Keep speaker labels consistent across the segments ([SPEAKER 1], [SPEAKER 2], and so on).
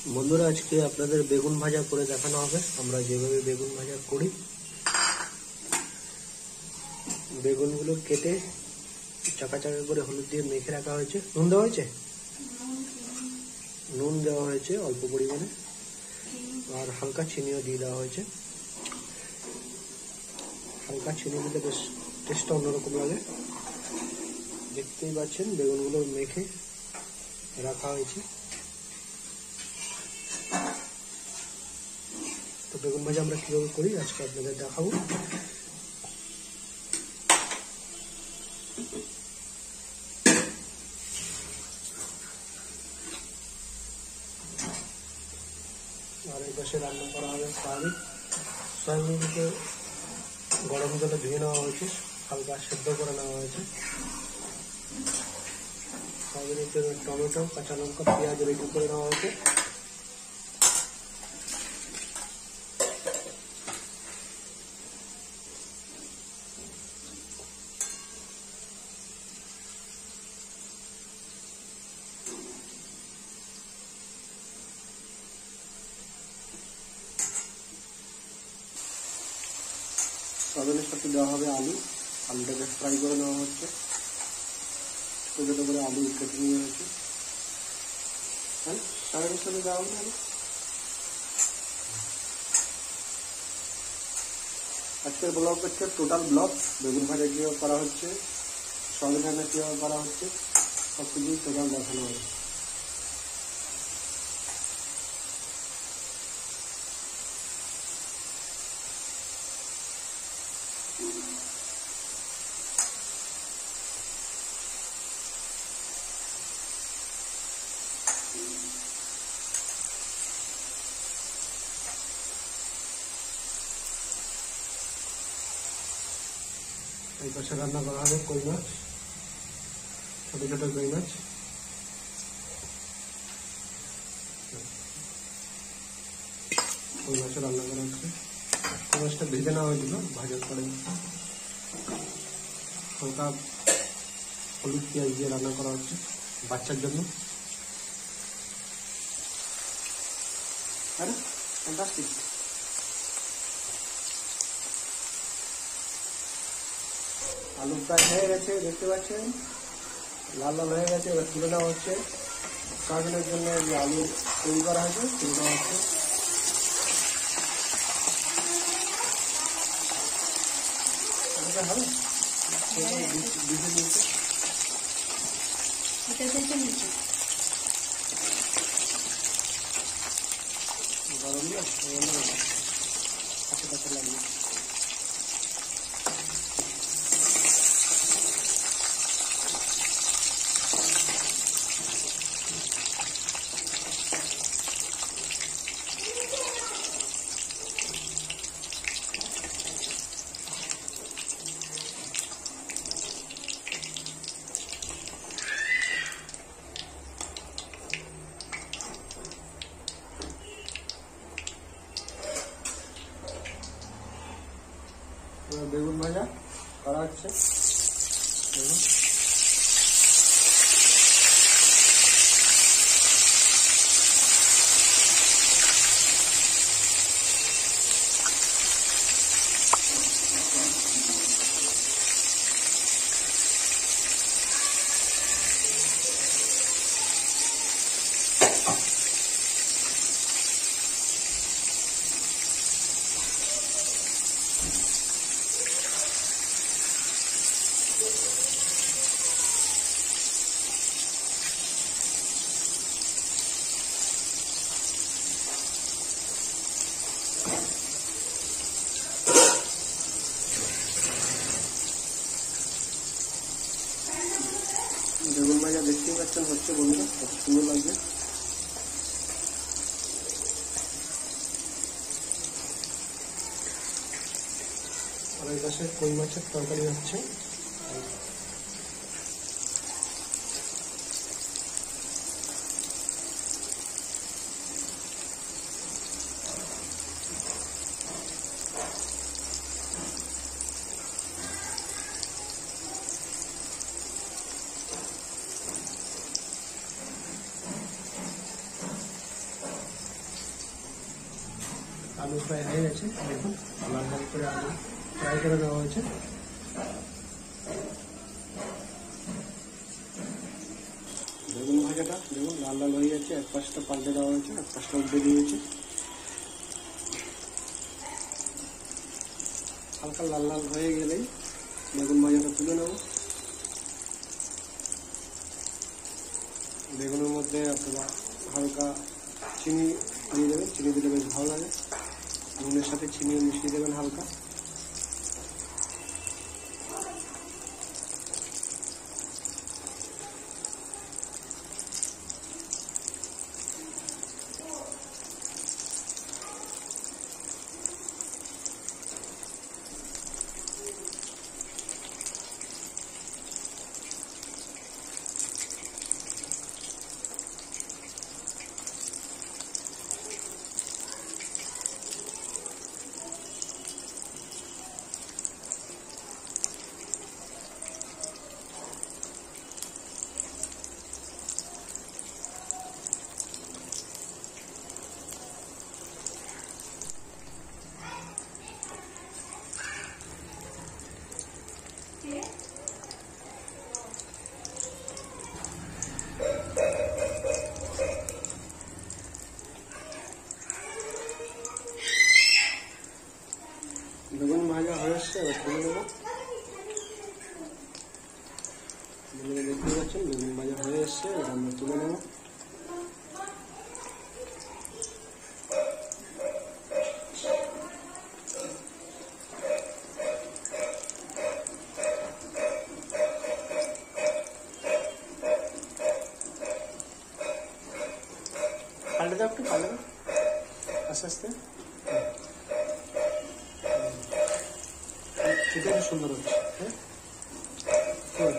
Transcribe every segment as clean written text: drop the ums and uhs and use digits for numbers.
[SPEAKER 1] বন্ধুরা আজকে আপনাদের বেগুন ভাজা করে দেখানো হবে আমরা যেভাবে বেগুন ভাজা করি। বেগুনগুলো কেটে চাকা চাকা করে হলুদ দিয়ে মেখে রাখা হয়েছে। নুন দেওয়া হয়েছে, নুন দেওয়া হয়েছে অল্প পরিমাণে, আর হালকা চিনিও দিয়ে দেওয়া হয়েছে। হালকা চিনি দিলে বেশ টেস্টটা অন্যরকম লাগে। দেখতেই পাচ্ছেন বেগুনগুলো মেখে রাখা হয়েছে। তো বেগুন ভাজা আমরা কিভাবে করি আজকে আপনাদের দেখাবো। আর এই পাশে রান্না করা হবে সয়াবিন। সয়াবিনকে গরম জলে ধুয়ে নেওয়া হয়েছে, হালকা সেদ্ধ করে নেওয়া হয়েছে। সয়াবিনের জন্য টমেটো, কাঁচা লঙ্কা, পেঁয়াজ রেডি করে নেওয়া হয়েছে। সয়াবিনের সাথে দেওয়া হবে আলু। আলুটাকে ফ্রাই করে নেওয়া হচ্ছে, ছোটো ছোটো করে আলু কেটে নিয়ে হয়েছে। হ্যাঁ, সয়াবিনের সাথে দেওয়া হবে আলু। আজকের ব্লগ হচ্ছে টোটাল ব্লগ। বেগুন ভাজা কীভাবে করা হচ্ছে, সয়াবিন রান্না কীভাবে করা হচ্ছে, সব কিছুই টোটাল দেখানো হবে। এই পাশে রান্না করা হবে কই মাছ, ছোট ছোট কই মাছ। কই মাছও রান্না করা হচ্ছে। কই মাছটা ভেজে নেওয়া হয়েছিল ভাজার পরে হালকা হলুদ পেঁয়াজ দিয়ে রান্না করা হচ্ছে বাচ্চার জন্য। আরে ফ্যান্টাস্টিক। আলু প্রায় হয়ে গেছে, দেখতে পাচ্ছেন লাল লাল হয়ে গেছে। এবার তুলে নেওয়া হচ্ছে। সয়াবিনের জন্য যে আলু তৈরি করা হয়েছে তুলে নেওয়া হচ্ছে। গরম দিয়ে কাছে কাছে লাগবে। বেগুন ভাজা করা হচ্ছে। বেগুন ভাজা দেখতেই পাচ্ছেন হচ্ছে বন্ধুরা, কত সুন্দর লাগবে। আর এই পাশে কই মাছের তরকারি হচ্ছে। আলু ফ্রাই হয়ে গেছে, দেখুন লাল লাল করে আলু ফ্রাই করে দেওয়া হয়েছে। বেগুন ভাজাটা দেখুন লাল লাল হয়ে গেছে, এক পাশটা পাল্টে দেওয়া হয়েছে, এক পাশটা উল্টে দিয়েছে। হালকা লাল লাল হয়ে গেলেই বেগুন ভাজাটা তুলে নেব। বেগুনের মধ্যে আপনারা হালকা চিনি দিয়ে দেবেন, চিনি দিলে বেশ ভালো লাগে। নুনের সাথে চিনিও মিশিয়ে দেবেন হালকা। বেগুন ভাজা হয়ে আসছে, এবার তুলে নেব। দেখতে পাচ্ছেন বেগুন ভাজা হয়ে এসছে, এবার আমরা তুলে নেব। পাল্টে দাও, একটু পাল্টে দাও আস্তে আস্তে। এটা কি সুন্দর হচ্ছে। হ্যাঁ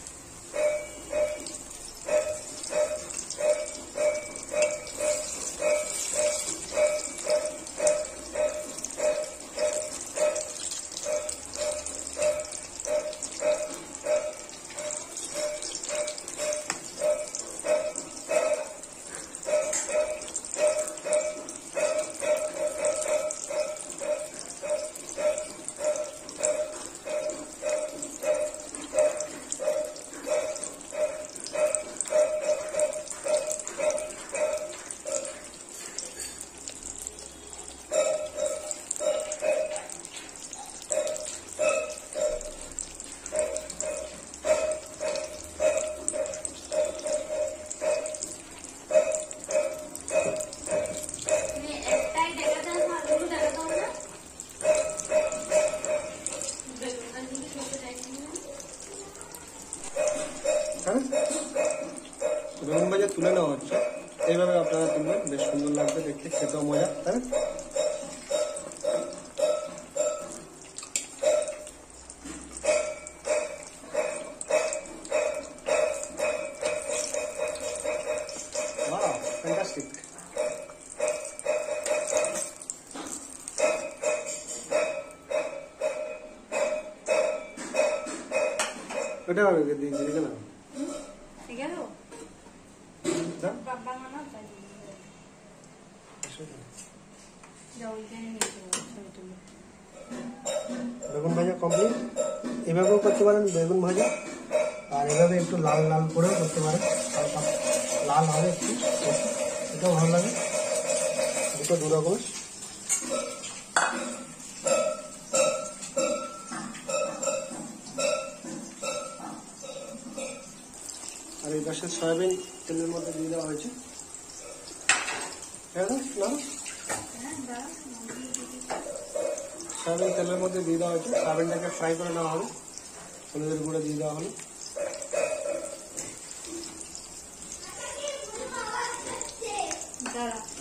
[SPEAKER 1] বেগুন ভাজা তুলে নেওয়া হচ্ছে, এইভাবে আপনারা তুলবেন, বেশ সুন্দর লাগবে দেখতে, খেতেও মজা, তাই না? Wow, fantastic. এটা হবে দিদি না?
[SPEAKER 2] ঠিক আছে। বাবা মানা তাই।
[SPEAKER 1] বেগুন ভাজা কমপ্লিট। এভাবেও করতে পারেন বেগুন ভাজা, আর এভাবে একটু লাল লাল করেও করতে পারেন, হালকা লাল হবে একটু, এটাও ভালো লাগে। দুটো দু রকমের। আর এই পাশে সয়াবিন তেলের মধ্যে দিয়ে দেওয়া হয়েছে। সয়াবিন তেলের মধ্যে দিয়ে দেওয়া হয়েছে, সয়াবিনটাকে ফ্রাই করে নেওয়া হবে, হলুদের গুঁড়ো দিয়ে দেওয়া হলো।
[SPEAKER 2] দাঁড়া